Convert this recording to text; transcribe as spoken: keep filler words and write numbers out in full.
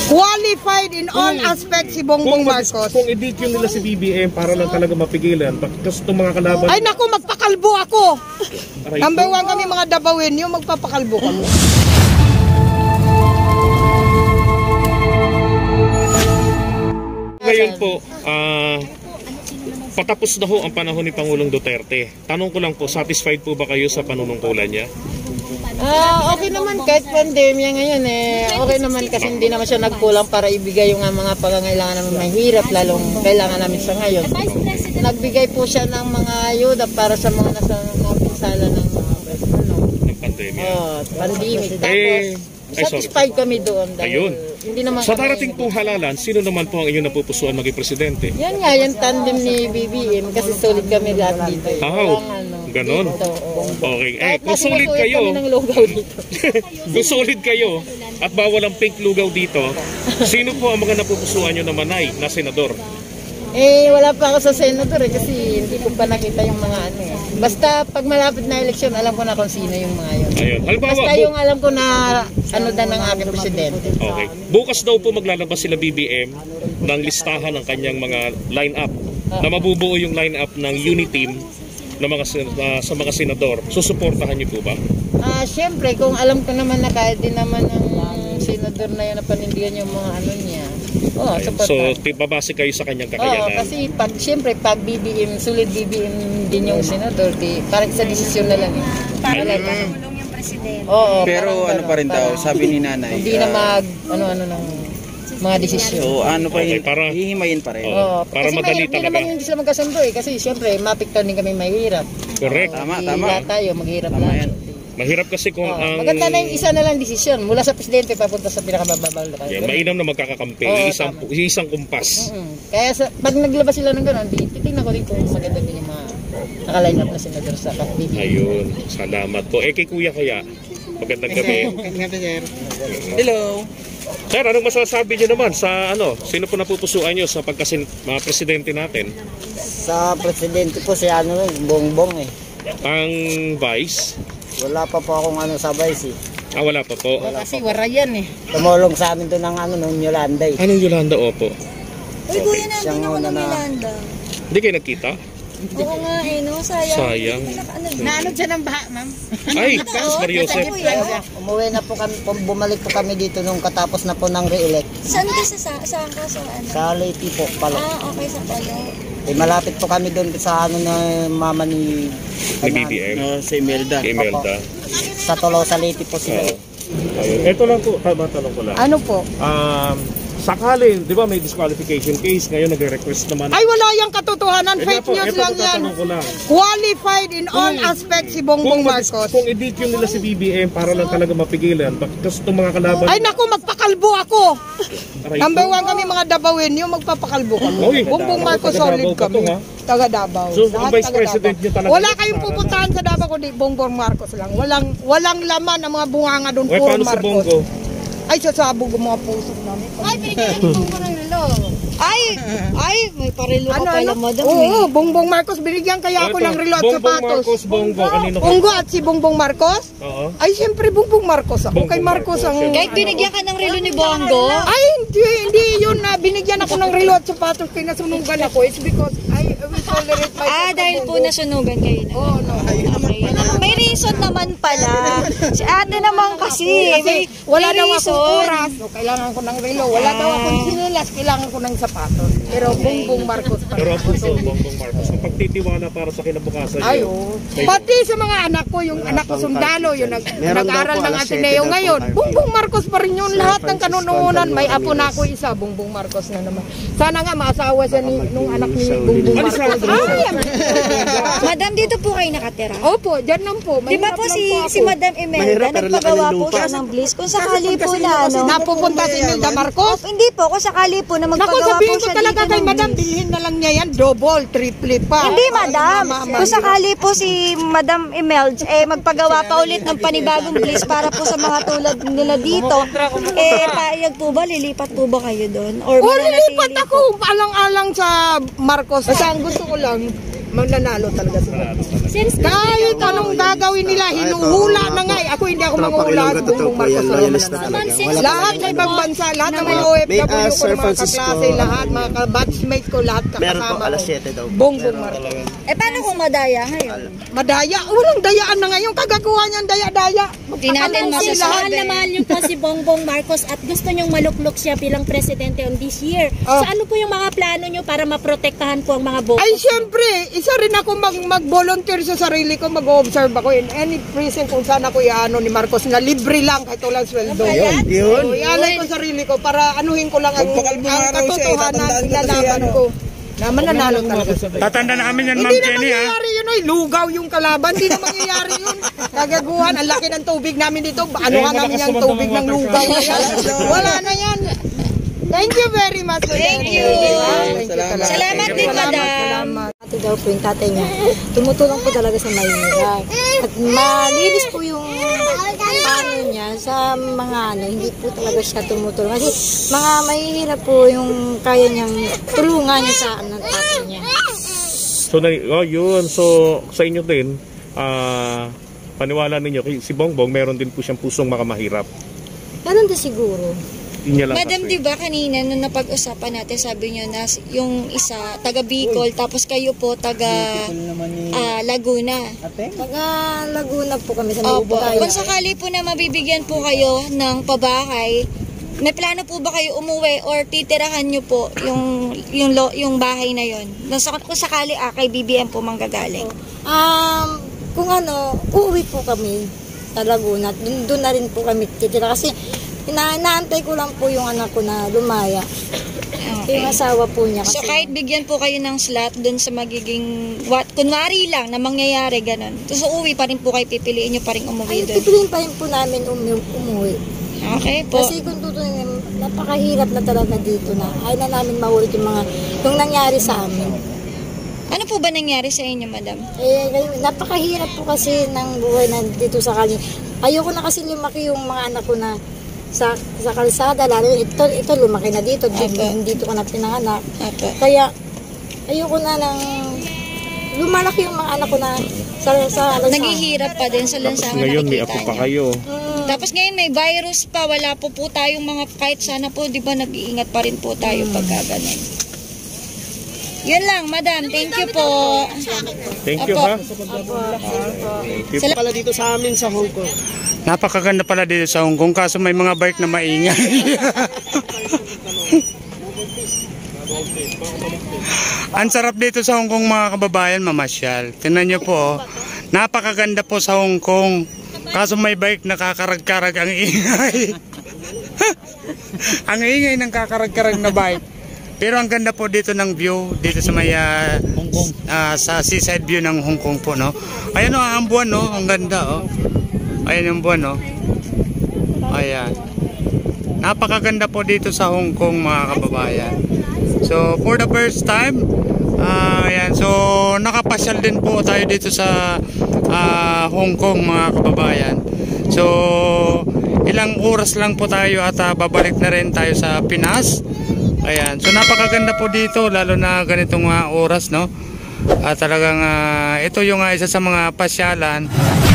Qualified in all kung, aspects si Bongbong kung, Marcos. Kung edit yun nila si B B M para lang talaga mapigilan, tapos itong mga kalaban... Ay naku, magpakalbo ako! Aray, Number one kami mga Dabawin, yung magpapakalbo kami. Ngayon po, ah... Uh, patapos na ho ang panahon ni Pangulong Duterte. Tanong ko lang po, satisfied po ba kayo sa panunungkulan niya? Ah, okay naman kahit pandemya ngayon eh. Okay naman kasi hindi naman siya nagkulang para ibigay yung mga pangangailangan namin mahirap, lalong kailangan namin sa ngayon. Nagbigay po siya ng mga ayuda para sa mga nasa napinsala ng mga ano, ng pandemya. Oh, pandemic. Tapos eh, satisfied kami doon dahil ayun. Hindi naman sa darating pong halalan, sino naman po ang inyong napupusuan maging presidente? Yan nga, yung tandem ni B B M kasi solid kami lahat dito. Eh. Oh, ano, ganon. Dito, oh. Okay, eh, kung solid kayo, kung solid kayo at bawal ang pink lugaw dito, sino po ang mga napupusuan nyo na manay na senador? Eh, wala pa ako sa senador eh, kasi hindi ko pa nakita yung mga ano eh. Basta pag malapit na eleksyon, alam ko na kung sino yung mga yun. Ayun. Halimbawa, basta yung alam ko na ano na ng aking presidente. Okay. Bukas daw po maglalabas sila B B M ng listahan ng kanyang mga line-up na mabubuo yung line-up ng unity team na mga, uh, sa mga senador. Susuportahan niyo po ba? Ah, uh, syempre, kung alam ko naman na kahit din naman ng senador na yan na panindigan yung mga ano niya. Oh, so, babase kayo sa kanyang kakayanan. Oo, kasi pag, siyempre, pag B B M, sulit B B M din yung senador, di, parang sa desisyon na lang. Para matulong yung presidente. Oo, pero ano pa rin daw, sabi ni nanay. Hindi uh, na mag, ano-ano ng mga desisyon. So, ano pa okay, yun, para, hihimayin pa rin. Oo, para kasi madali may, talaga. Hindi naman hindi sila magkasundo eh, kasi siyempre, mapiktaw din kami mahirap. Correct. Oh, tama, di, tama. Lahat tayo, maghirap tama lang. yan. Mahirap kasi kung oh, ang... Maganda na yung isa na lang desisyon. Mula sa presidente papunta sa pinakamababal. Yeah, mainam na magkakakampi. Oh, isang, isang kumpas. Mm-hmm. Kaya sa, pag naglabas sila ng gano'n, titignan ko rin kung maganda din yung mga nakaline up na senador sa B B M. Ayun. Salamat po. Eh kay Kuya kaya, magandang gabi. Hello. Sir, anong masasabi niyo naman sa ano? Sino po napupusuan niyo sa pagkasin mga presidente natin? Sa presidente po si ano, Bongbong eh. Ang vice? Wala pa po akong ano sa vice eh. Ah, wala pa po. Wala kasi wara yan eh. Tumulong sa amin doon ng ano, nung Yolanda eh. Anong Yolanda? Opo. Uy, kuya na, hindi ako ng Yolanda. Hindi kayo nagkita? Oo nga eh, no? Sayang. Sayang. Naano dyan ang baha, ma'am? Ay, Maria Joseph. Umuwi na po kami, bumalik po kami dito nung katapos na po ng re-elect. Saan ka sa, saan ka sa ano? Sa Leyte po pala. Ah, okay, sa pala. Eh, malapit po kami doon sa ano na mama ni... Ni B B M. No, si Imelda. Kay Imelda. Sa Tolo, sa Leyte po sila. Oh. Ayun. Ito lang po, tama tanong ko lang. Ano po? Um, sakali, di ba may disqualification case, ngayon nagre-request naman. Ay wala yung katotohanan, Eh, fake po, news ito lang po yan. tatanong ko lang. Qualified in all Kung- aspects si Bongbong Kung, Marcos. kung edit yun nila si B B M para lang talaga mapigilan, tapos itong mga kalaban... Ay naku, magpakalbo ako! Aray, Number one kami mga Dabawin, yung magpapakalbo kami. Oy, Bongbong Marcos taga solid Davao pa kami. to, ha? Taga Davao. So, Lahat ang vice taga president Davao. nyo talaga Wala yun, kayong para- pupuntahan sa Davao kundi Bongbong Marcos lang. Walang walang laman ang mga bunganga doon, Okay, puro paano sa Marcos. Bongo? Ay, sasabog ang mga puso namin. Ay, binigyan ng Bongo ng relo. Ay, ay, May parelo ka ano, pala, ano? madam. Oo, Bongbong Marcos, binigyan kaya ako Ito, ng relo at Bongbong sapatos. Marcos, Bongo, kanino ka? Bongo at si Bongbong Marcos? Oo. Ay, siyempre Bongbong Marcos ako. Bongbong Kay Marcos Marcos, ang... siyempre. Kahit binigyan ka ng relo ni Bongo? Ay, hindi, hindi yun na binigyan ako ng relo at sapatos, pinasunugan ako. It's because I will tolerate my... Ah, dahil po nasunugan kayo na. Oo, no. Okay. May reason naman pala. Si ate naman kasi. Kasi May, wala may daw akong reason. oras, so kailangan ko ng relo. Wala daw akong sinilas, kailangan ko ng sapatos. Pero Bongbong Marcos pa. Pero ang puso, Bongbong Marcos, ang pagtitiwala para sa kinabukasan Ay, niyo. oo. Pati sa mga anak ko, yung anak ko sundalo, yung nag, nag-aral ng Ateneo ngayon. Bongbong Marcos pa rin yun. Lahat ng kanununan, may apo na ako isa, Bongbong Marcos na naman. Sana nga maasawa siya ni, nung anak ni Bongbong Marcos. Ay, Madam, dito po kayo nakatira. opo, dyan lang po. Di ba Mahirap po lang si, ako. si Madam Imelda, nagpagawa po siya ng bliss. Kung sakali po na, ano, Napupunta si Imelda Marcos? hindi po, kung sakali po na Naku, magpagawa po sabihin ko siya talaga dito kay ng Madam, bliss. bilhin na lang niya yan, double, triple pa. Hindi, Madam. Ma- ma- Kung sakali po si Madam Imelda, eh, magpagawa pa ulit ng panibagong bliss para po sa mga tulad nila dito, eh, paayag po ba, lilipat po ba kayo doon? Or O, mananatili lilipat po? ako, alang-alang sa Marcos. Kasi ang gusto ko lang, mananalo talaga si Marcos. Kahit anong gagawin nila, hinuhula na nga eh. Ako hindi ako manguhula at Bongbong Marcos na naman natin. Lahat sa ibang bansa, lahat ng mga O F W ko, ng mga kaklase, lahat, mga batchmate ko, lahat kakasama ko. Bongbong Marcos. Eh, paano kung madaya ngayon? Madaya, walang dayaan na ngayon. Kagakuha niyang daya-daya. Di natin Mahal na mahal niyo po si Bongbong Marcos at gusto niyong maluklok siya bilang presidente on this year. Oh. So ano po yung mga plano niyo para maprotektahan po ang mga boto? Ay, siyempre, isa rin ako mag mag-volunteer sa sarili ko, mag-observe ako in any prison kung saan ako iano ni Marcos na libre lang kahit walang sweldo. Yun, yun. So, ialay ko sarili ko para anuhin ko lang ang, ang katotohanan, ilalaban ko. Na mananalo talaga. Tatanda namin yan, Ma'am Hindi na Jenny, ha? mangyayari yun, ay lugaw yung kalaban. Hindi na mangyayari yun. Kagaguhan, ang laki ng tubig namin dito. Ano nga namin yung tubig ng lugaw na yan? Wala na yan. Thank you very much. Thank you. Salamat. Salamat din, madam. Salamat. Ate daw po yung tatay niya, tumutulong po talaga sa mahirap. At malinis po yung paano niya sa mga ano, hindi po talaga siya tumutulong. Kasi mga mahihirap po yung kaya niyang tulungan niya sa ano, tatay niya. So, na, oh, yun. So, sa inyo din, ah, paniwala ninyo, si Bongbong, meron din po siyang pusong makamahirap. Ganun din siguro. Yun niya lang Madam, kasi. di ba kanina nung napag-usapan natin, sabi niyo na yung isa taga Bicol, tapos kayo po taga ah, Laguna. Taga Laguna po kami sa Opo. Nubugay. Kung sakali po na mabibigyan po kayo ng pabahay, may plano po ba kayo umuwi or titirahan niyo po yung yung lo, yung bahay na yon? Kung sakali ah, kay B B M po manggagaling. Um, kung ano, uuwi po kami sa Laguna. Doon, doon na rin po kami titira kasi ina inaantay ko lang po yung anak ko na lumaya. Okay. Yung asawa po niya. So Kasi, kahit bigyan po kayo ng slot dun sa magiging, what, kunwari lang na mangyayari ganun. So uuwi pa rin po kayo, pipiliin nyo pa rin umuwi ay, dun. pipiliin pa rin po namin umi umuwi. Okay po. Kasi kung tutunin, napakahirap na talaga dito na. Ayaw na namin maulit yung mga, yung nangyari sa amin. Ano po ba nangyari sa inyo, madam? Eh, napakahirap po kasi ng buhay na dito sa kanya. Ayoko na kasi lumaki yung mga anak ko na sa sa kalsada, lalo ito, ito lumaki na dito, Apo. dito ko na pinanganak. Apo. Kaya, ayoko na lang lumalaki yung mga anak ko na sa, sa kalsada. Naghihirap pa din sa Tapos lansangan ngayon, may nakikita apo pa niya. kayo. Mm. Tapos ngayon may virus pa, wala po po tayong mga, kahit sana po, di ba nag-iingat pa rin po tayo pagka ganun. Yun lang, madam. Thank you po. Thank you, Apo. ha? Thank you. Pala dito sa amin sa Hong Kong. Napakaganda pala dito sa Hong Kong, kaso may mga bike na maingay. Ang sarap dito sa Hong Kong, mga kababayan, mamasyal. Tingnan nyo po, oh. Napakaganda po sa Hong Kong, kaso may bike na kakarag-karag ang ingay. Ang ingay ng kakarag-karag na bike. Pero ang ganda po dito ng view, dito sa may uh, Hong Kong, uh, sa seaside view ng Hong Kong po, no. Ayan, oh, ang buwan, no, ang ganda, oh. Ayan yung buwan, no. Ayan. Napakaganda po dito sa Hong Kong, mga kababayan. So for the first time, uh, ayan, so nakapasyal din po tayo dito sa uh, Hong Kong, mga kababayan. So ilang oras lang po tayo at uh, babalik na rin tayo sa Pinas. Ayan, so napakaganda po dito, lalo na ganitong uh, oras, no. At uh, talagang uh, ito yung uh, isa sa mga pasyalan